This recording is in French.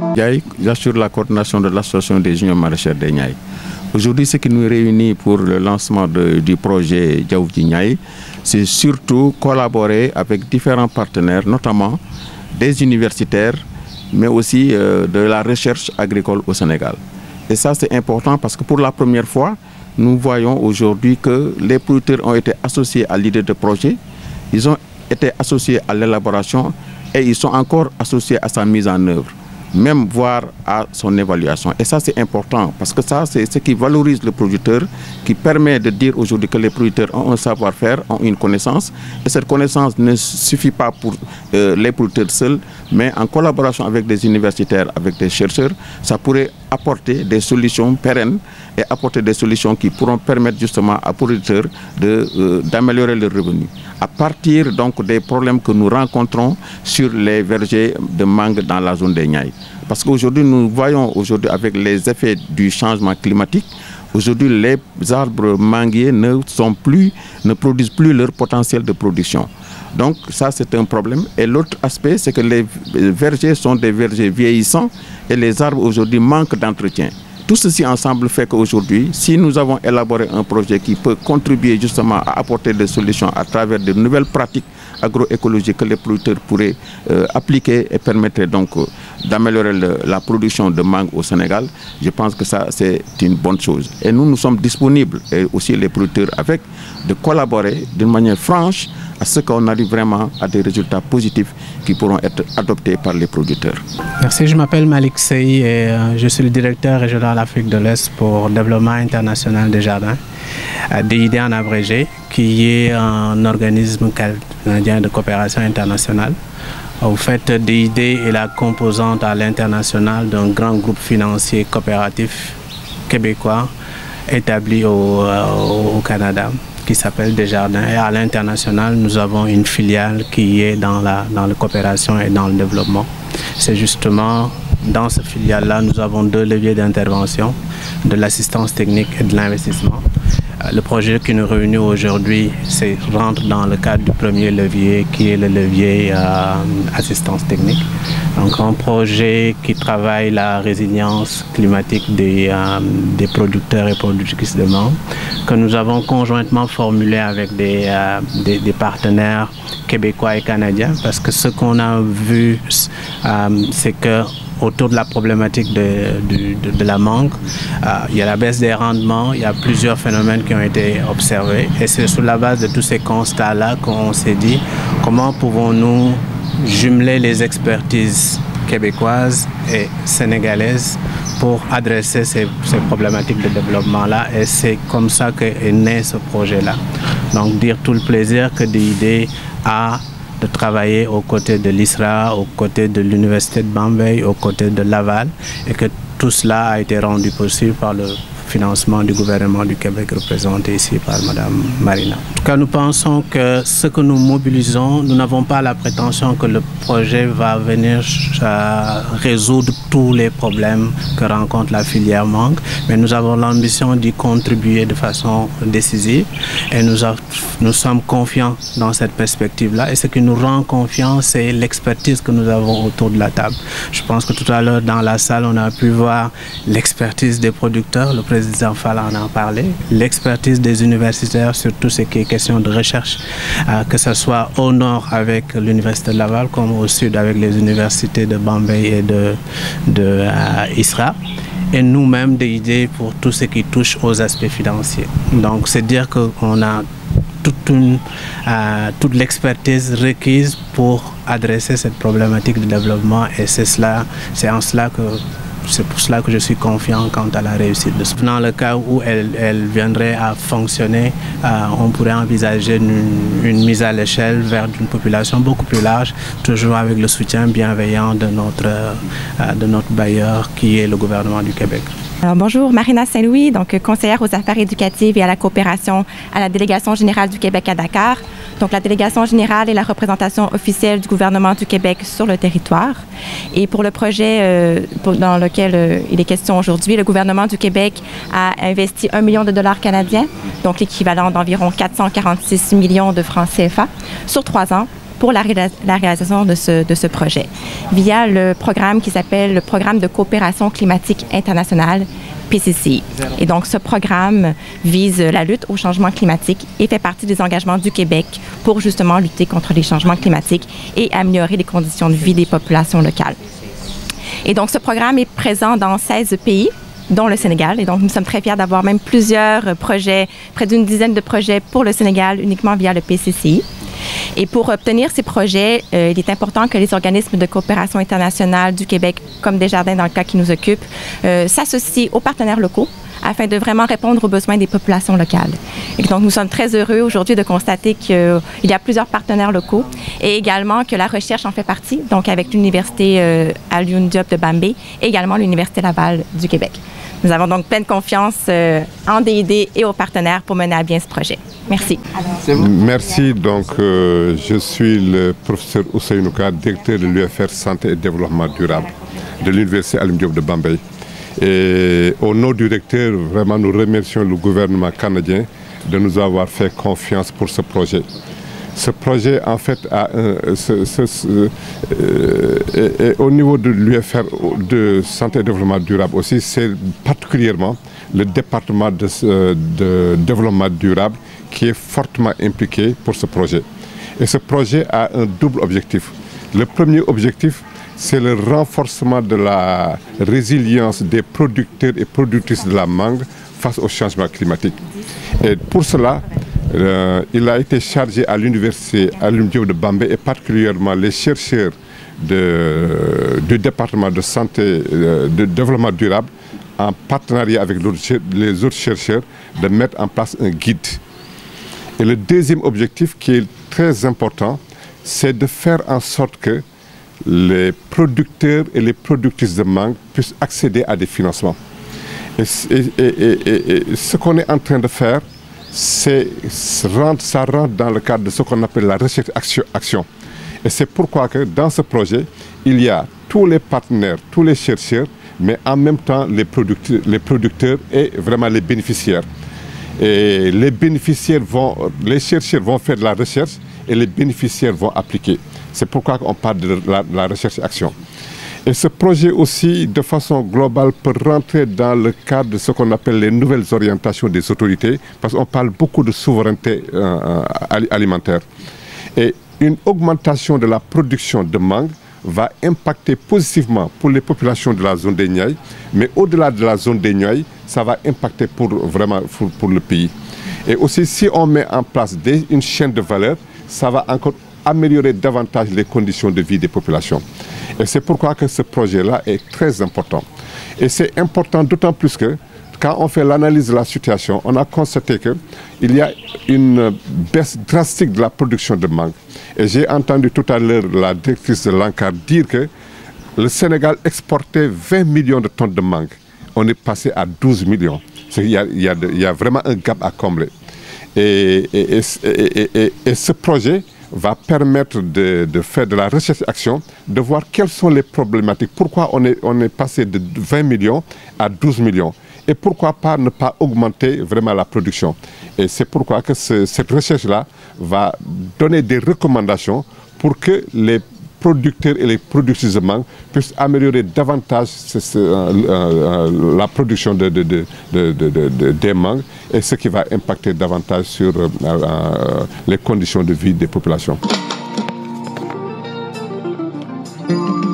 J'assure la coordination de l'association des juniors maraîchers de Niayes. Aujourd'hui, ce qui nous réunit pour le lancement du projet Diaoudji Niayes, c'est surtout collaborer avec différents partenaires, notamment des universitaires, mais aussi de la recherche agricole au Sénégal. Et ça, c'est important parce que pour la première fois, nous voyons aujourd'hui que les producteurs ont été associés à l'idée de projet, ils ont été associés à l'élaboration et ils sont encore associés à sa mise en œuvre, même voire à son évaluation. Et ça, c'est important parce que ça, c'est ce qui valorise le producteur, qui permet de dire aujourd'hui que les producteurs ont un savoir-faire, ont une connaissance. Et cette connaissance ne suffit pas pour les producteurs seuls, mais en collaboration avec des universitaires, avec des chercheurs, ça pourrait apporter des solutions pérennes et apporter des solutions qui pourront permettre justement aux producteurs d'améliorer leurs revenus. À partir donc des problèmes que nous rencontrons sur les vergers de mangue dans la zone des Niayes. Parce qu'aujourd'hui, nous voyons aujourd'hui avec les effets du changement climatique, aujourd'hui les arbres manguiers ne produisent plus leur potentiel de production. Donc ça, c'est un problème. Et l'autre aspect, c'est que les vergers sont des vergers vieillissants et les arbres aujourd'hui manquent d'entretien. Tout ceci ensemble fait qu'aujourd'hui, si nous avons élaboré un projet qui peut contribuer justement à apporter des solutions à travers de nouvelles pratiques agroécologiques que les producteurs pourraient appliquer et permettraient donc d'améliorer la production de mangue au Sénégal, je pense que ça c'est une bonne chose. Et nous sommes disponibles, et aussi les producteurs avec, de collaborer d'une manière franche à ce qu'on arrive vraiment à des résultats positifs qui pourront être adoptés par les producteurs. Merci, je m'appelle Malik Sey et je suis le directeur régional Afrique de l'Est pour développement international des jardins, DID en abrégé, qui est un organisme canadien de coopération internationale. Au fait, DID est la composante à l'international d'un grand groupe financier coopératif québécois établi au Canada, qui s'appelle Desjardins. Et à l'international, nous avons une filiale qui est dans la coopération et dans le développement. C'est justement dans cette filiale-là, nous avons deux leviers d'intervention, de l'assistance technique et de l'investissement. Le projet qui nous réunit aujourd'hui rentre dans le cadre du premier levier qui est le levier assistance technique. Donc un projet qui travaille la résilience climatique des producteurs et productrices de mangue que nous avons conjointement formulé avec des partenaires québécois et canadiens, parce que ce qu'on a vu, c'est que autour de la problématique de la mangue, il y a la baisse des rendements, il y a plusieurs phénomènes qui ont été observés. Et c'est sur la base de tous ces constats-là qu'on s'est dit comment pouvons-nous jumeler les expertises québécoises et sénégalaises pour adresser ces problématiques de développement-là. Et c'est comme ça qu'est né ce projet-là. Donc dire tout le plaisir que DID a de travailler aux côtés de l'ISRA, aux côtés de l'Université de Bombay, aux côtés de Laval, et que tout cela a été rendu possible par le financement du gouvernement du Québec représenté ici par Mme Marina. En tout cas, nous pensons que ce que nous mobilisons, nous n'avons pas la prétention que le projet va venir résoudre tous les problèmes que rencontre la filière mangue, mais nous avons l'ambition d'y contribuer de façon décisive et nous sommes confiants dans cette perspective-là. Et ce qui nous rend confiants, c'est l'expertise que nous avons autour de la table. Je pense que tout à l'heure, dans la salle, on a pu voir l'expertise des producteurs, le président Fall en a parlé, l'expertise des universitaires sur tout ce qui est question de recherche, que ce soit au nord avec l'Université de Laval, comme au sud avec les universités de Bombay et de ISRA. Et nous-mêmes des idées pour tout ce qui touche aux aspects financiers. Donc c'est dire qu'on a toute l'expertise requise pour adresser cette problématique de développement, et c'est pour cela que je suis confiant quant à la réussite de ce. Dans le cas où elle viendrait à fonctionner, on pourrait envisager une mise à l'échelle vers une population beaucoup plus large, toujours avec le soutien bienveillant de notre bailleur qui est le gouvernement du Québec. Alors bonjour, Marina Saint-Louis, donc conseillère aux affaires éducatives et à la coopération à la délégation générale du Québec à Dakar. Donc la délégation générale est la représentation officielle du gouvernement du Québec sur le territoire. Et pour le projet dans lequel il est question aujourd'hui, le gouvernement du Québec a investi 1 million de dollars canadiens, donc l'équivalent d'environ 446 millions de francs CFA, sur 3 ans, pour la réalisation de ce projet via le programme qui s'appelle le Programme de coopération climatique internationale, PCCI. Et donc, ce programme vise la lutte au changement climatique et fait partie des engagements du Québec pour justement lutter contre les changements climatiques et améliorer les conditions de vie des populations locales. Et donc, ce programme est présent dans 16 pays, dont le Sénégal. Et donc, nous sommes très fiers d'avoir même plusieurs projets, près d'une dizaine de projets pour le Sénégal uniquement via le PCCI. Et pour obtenir ces projets, il est important que les organismes de coopération internationale du Québec, comme Desjardins dans le cas qui nous occupe, s'associent aux partenaires locaux afin de vraiment répondre aux besoins des populations locales. Et donc, nous sommes très heureux aujourd'hui de constater qu'il y a plusieurs partenaires locaux et également que la recherche en fait partie, donc avec l'Université Alioune Diop de Bambey et également l'Université Laval du Québec. Nous avons donc pleine confiance en DID et aux partenaires pour mener à bien ce projet. Merci. Merci. Donc, je suis le professeur Ousseynou Ka, directeur de l'UFR Santé et Développement Durable de l'Université Alioune Diop de Bambey. Et au nom du recteur, vraiment, nous remercions le gouvernement canadien de nous avoir fait confiance pour ce projet. Ce projet, en fait, au niveau de l'UFR de Santé et Développement Durable aussi, c'est particulièrement le département de développement durable qui est fortement impliqué pour ce projet. Et ce projet a un double objectif. Le premier objectif, c'est le renforcement de la résilience des producteurs et productrices de la mangue face au changement climatique. Et pour cela, il a été chargé à l'Université Alioune Diop de Bambey et particulièrement les chercheurs du département de santé de développement durable en partenariat avec les autres chercheurs de mettre en place un guide. Et le deuxième objectif qui est très important, c'est de faire en sorte que les producteurs et les productrices de mangue puissent accéder à des financements. Et ce qu'on est en train de faire, ça rentre dans le cadre de ce qu'on appelle la recherche-action. Et c'est pourquoi que dans ce projet, il y a tous les partenaires, tous les chercheurs, mais en même temps les producteurs et vraiment les bénéficiaires. Et les chercheurs vont faire de la recherche et les bénéficiaires vont appliquer. C'est pourquoi on parle de la recherche-action. Et ce projet aussi, de façon globale, peut rentrer dans le cadre de ce qu'on appelle les nouvelles orientations des autorités, parce qu'on parle beaucoup de souveraineté alimentaire. Et une augmentation de la production de mangue va impacter positivement pour les populations de la zone des Niayes, mais au-delà de la zone des Niayes, ça va impacter pour le pays. Et aussi, si on met en place une chaîne de valeur, ça va encore améliorer davantage les conditions de vie des populations. Et c'est pourquoi que ce projet-là est très important. Et c'est important d'autant plus que quand on fait l'analyse de la situation, on a constaté qu'il y a une baisse drastique de la production de mangue. Et j'ai entendu tout à l'heure la directrice de l'ANCAR dire que le Sénégal exportait 20 millions de tonnes de mangue. On est passé à 12 millions. Il y a vraiment un gap à combler. Et ce projet va permettre de faire de la recherche-action, de voir quelles sont les problématiques, pourquoi on est passé de 20 millions à 12 millions et pourquoi pas ne pas augmenter vraiment la production. Et c'est pourquoi que cette recherche-là va donner des recommandations pour que les producteurs et les productrices de mangue puissent améliorer davantage la production des mangues et ce qui va impacter davantage sur les conditions de vie des populations.